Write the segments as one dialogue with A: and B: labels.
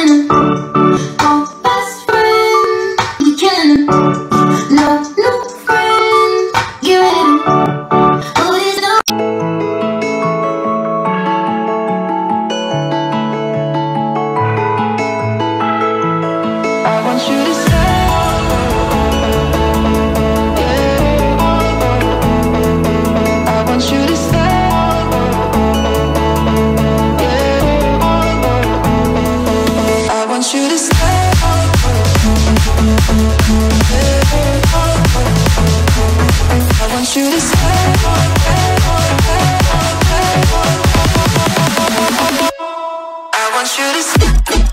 A: feeling oh, best friend, you killing no new friend, get ready to oh, there's no I want you to stay. I want you to stay. I want you to stay. I want you to stay. I want you to stay.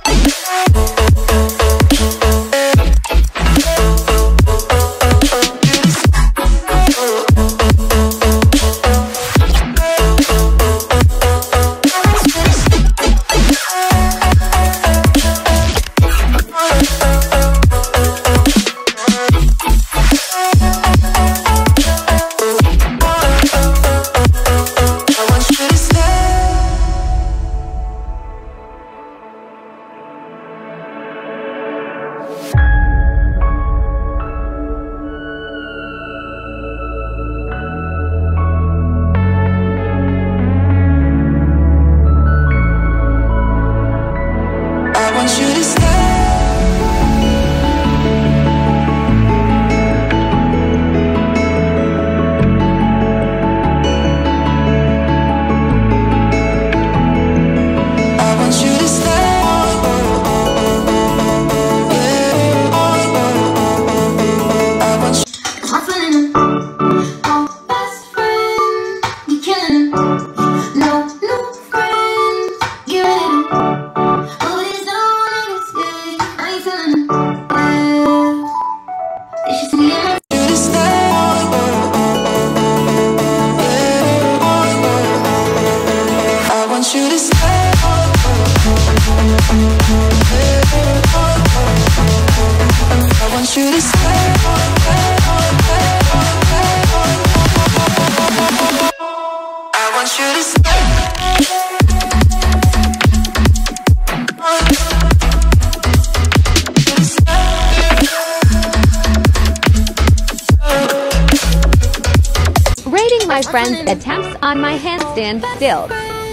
B: Rating my friend's attempts on my handstand stills.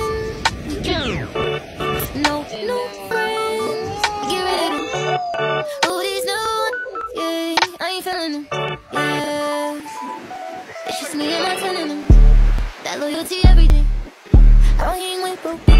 A: No friends, get ready to oh, these no ones, yeah, I ain't feeling them, yeah. It's just me and my twin in them. That loyalty every day. I don't hang with broke